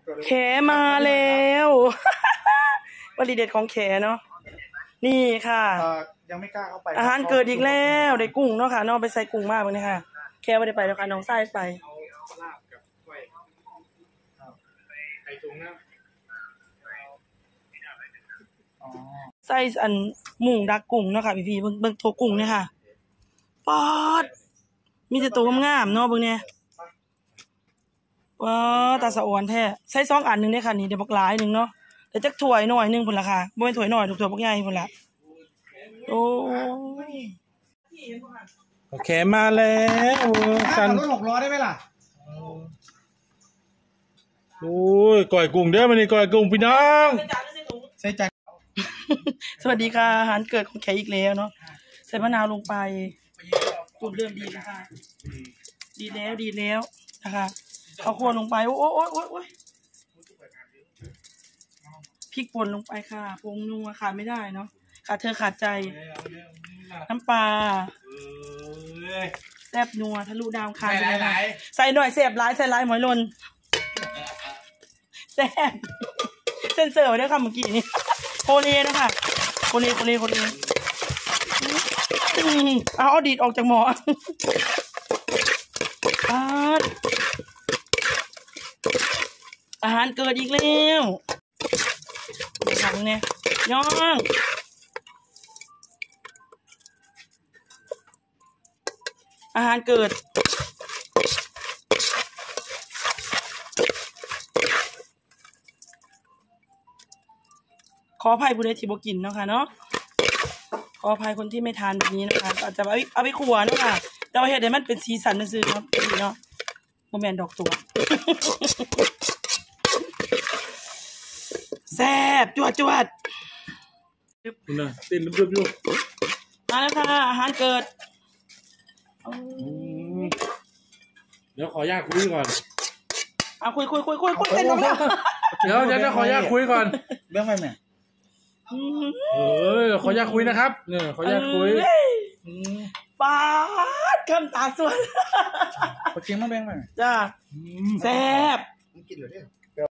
แขมาแล้ววลีเด็ดของแขเนาะนี่ค่ะยังไม่กล้าเข้าไปอาหารเกิดอีกแล้วได้กุ้งเนาะค่ะน้องไปใส่กุ้งมากเลยค่ะแขไม่ได้ไปแล้วค่ะน้องไส้ไปลาบกับกล้วยไข่จุงนะไส้อันหมูดักกุ้งเนาะค่ะพี่เบิ่งตัวกุ้งเนี่ยค่ะป๊อดมีแต่ตัวงามๆเนาะเบิ่งเนี่ยว้าตาสะอวนแท้ใส่2 อันนึงได้ค่ะนี่เดี๋ยวบักหลายนึงเนาะแต่จักถ้วยหน่อยนึงพุ่นละค่ะบ่แม่นถ้วยน้อยถ้วยบักใหญ่พุ่นละโอ้ยโอเคมาแล้วกันรถ6 ล้อได้ไหมล่ะโอ้ยก่อยกุ้งเด้อมันนี่ก่อยกุ้งพี่น้องใส่จานสวัสดีค่ะอาหารเกิดของแขอีกแล้วเนาะใส่มะนาวลงไปจุดเริ่มดีแล้วค่ะดีแล้วนะคะเอาคั่วลงไปโอ้ยพริกป่นลงไปค่ะปรุงนัวขาดไม่ได้เนาะขาดเธอขาดใจน้ำปลาแซ่บนัวทะลุดาวคายใส่หน่อยแซ่บร้ายใส่ร้ายหมอยลนแซ่บเส้นเสิร์ฟได้ค่ะเมื่อกี้นี่โคเรนะคะโคเรเอาดีดออกจากหม้ออาหารเกิดอีกแล้วทำเนี่ยย่องอาหารเกิดขออภัยผู้ใดที่บ่กินเนาะค่ะเนาะขออภัยคนที่ไม่ทานแบบนี้นะคะอาจจะเอาไปขัวเนาะค่ะแต่ว่าเฮ็ดให้มันเป็นสีสันซื่อๆเนาะพี่เนาะบ่แม่นดอกตัวแซ่บจวดคุณน่ะเต้นรึบๆอยู่มาแล้วค่ะอาหารเกิดเดี๋ยวขอยากคุยก่อนคุยเต้นลงแล้วเดี๋ยวขอยากคุยก่อนเรื่องอะไรแม่ขอยากคุยนะครับเนี่ยขอยากคุยป๊าดคำตาสวยจริงมั้งแบงค์ไหมจ้าแซ่บกินเหรอเนี่ย